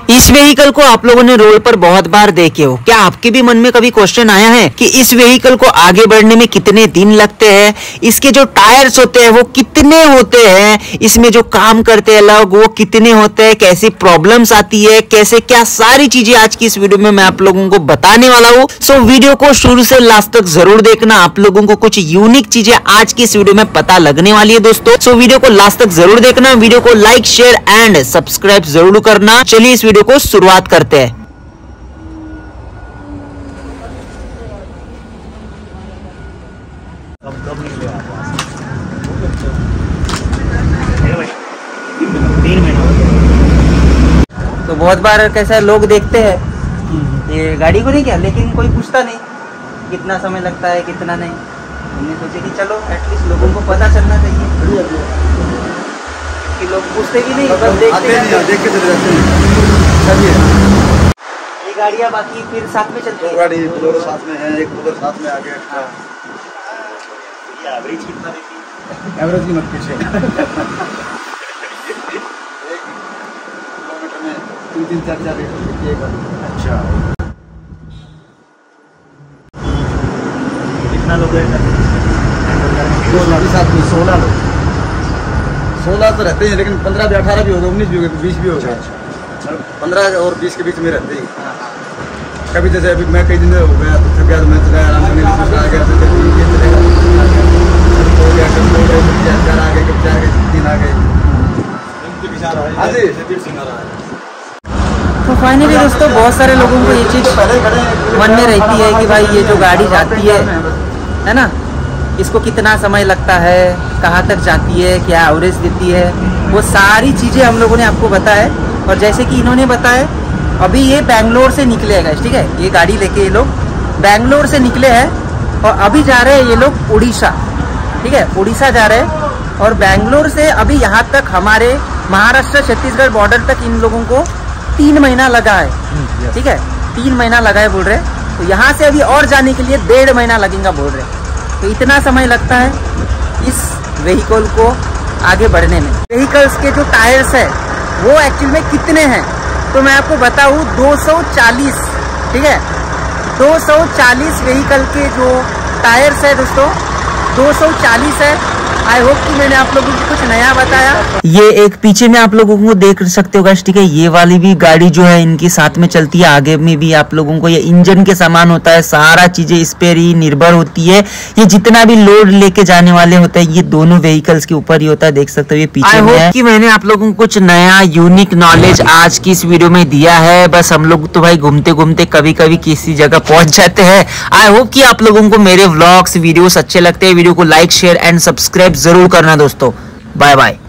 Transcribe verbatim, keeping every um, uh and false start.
इस व्हीकल को आप लोगों ने रोड पर बहुत बार देखे हो। क्या आपके भी मन में कभी क्वेश्चन आया है कि इस व्हीकल को आगे बढ़ने में कितने दिन लगते हैं, इसके जो टायर्स होते हैं वो कितने होते हैं, इसमें जो काम करते हैं लोग वो कितने होते हैं, कैसी प्रॉब्लम्स आती है, कैसे क्या सारी चीजें आज की इस वीडियो में मैं आप लोगों को बताने वाला हूँ। सो वीडियो को शुरू से लास्ट तक जरूर देखना, आप लोगों को कुछ यूनिक चीजें आज की इस वीडियो में पता लगने वाली है दोस्तों। सो वीडियो को लास्ट तक जरूर देखना, वीडियो को लाइक शेयर एंड सब्सक्राइब जरूर करना। चलिए इस वीडियो को शुरुआत करते हैं। तो बहुत बार कैसा लोग देखते हैं ये गाड़ी को नहीं क्या, लेकिन कोई पूछता नहीं कितना समय लगता है कितना नहीं। हमने सोचे कि चलो एटलीस्ट लोगों को पता चलना चाहिए कि लोग पूछते भी नहीं, बस देखते हैं, देख के चले जाते हैं। ये गाड़ियाँ बाकी फिर साथ में चलती है, गाड़ी दोनों साथ में है, एक उधर साथ में आ गया। हाँ। ये एवरेज कितना देती है? एवरेज की मत पूछिए। एक किलोमीटर में तीन तीन चार चार लीटर। अच्छा, कितना लोग हैं? साथ में सोलह लोग। सोलह तो रहते हैं, लेकिन पंद्रह भी अठारह भी हो गए, उन्नीस भी हो गए, बीस भी हो गए। पंद्रह और बीस के बीच में रहते हैं। कभी जैसे अभी मैं कई दिन हो गया तो थक गया तो मैं चला आराम करने आ गया तो कभी ये चलेगा हो गया, कभी हो गए, कभी चार चार आ गए, कभी चार गए, तीन आ गए। हाँ जी। तो फाइनली दोस्तों बहुत सारे लोगों को ये चीज़ मन में रहती है कि भाई ये जो गाड़ी जाती है है ना, इसको कितना समय लगता है, कहाँ तक जाती है, क्या एवरेज देती है, वो सारी चीज़ें हम लोगों ने आपको बताया। और जैसे कि इन्होंने बताया अभी ये बैंगलोर से निकले हैं गाइस, ठीक है, ये गाड़ी लेके ये लोग बैंगलोर से निकले हैं और अभी जा रहे हैं ये लोग उड़ीसा, ठीक है, उड़ीसा जा रहे हैं। और बैंगलोर से अभी यहाँ तक हमारे महाराष्ट्र छत्तीसगढ़ बॉर्डर तक इन लोगों को तीन महीना लगा है, ठीक है, तीन महीना लगा है बोल रहे हैं। तो यहाँ से अभी और जाने के लिए डेढ़ महीना लगेगा बोल रहे हैं। तो इतना समय लगता है इस व्हीकल को आगे बढ़ने में। व्हीकल्स के जो टायर्स है वो एक्चुअल में कितने हैं तो मैं आपको बताऊँ दो सौ चालीस, ठीक है, दो सौ चालीस व्हीकल के जो टायर्स है दोस्तों, दो सौ चालीस है। आई होप कि मैंने आप लोगों को कुछ नया बताया। ये एक पीछे में आप लोगों को देख सकते हो गाइस, ठीक है, ये वाली भी गाड़ी जो है इनकी साथ में चलती है, आगे में भी आप लोगों को ये इंजन के सामान होता है, सारा चीजें इस पर ही निर्भर होती है। ये जितना भी लोड लेके जाने वाले होते हैं ये दोनों व्हीकल्स के ऊपर ही होता है, देख सकते हो ये पीछे में है। कि मैंने आप लोगों को कुछ नया यूनिक नॉलेज आज की इस वीडियो में दिया है। बस हम लोग तो भाई घूमते घूमते कभी कभी किसी जगह पहुंच जाते हैं। आई होप कि आप लोगों को मेरे व्लॉग्स वीडियोस अच्छे लगते हैं। वीडियो को लाइक शेयर एंड सब्सक्राइब जरूर करना दोस्तों। Bye bye.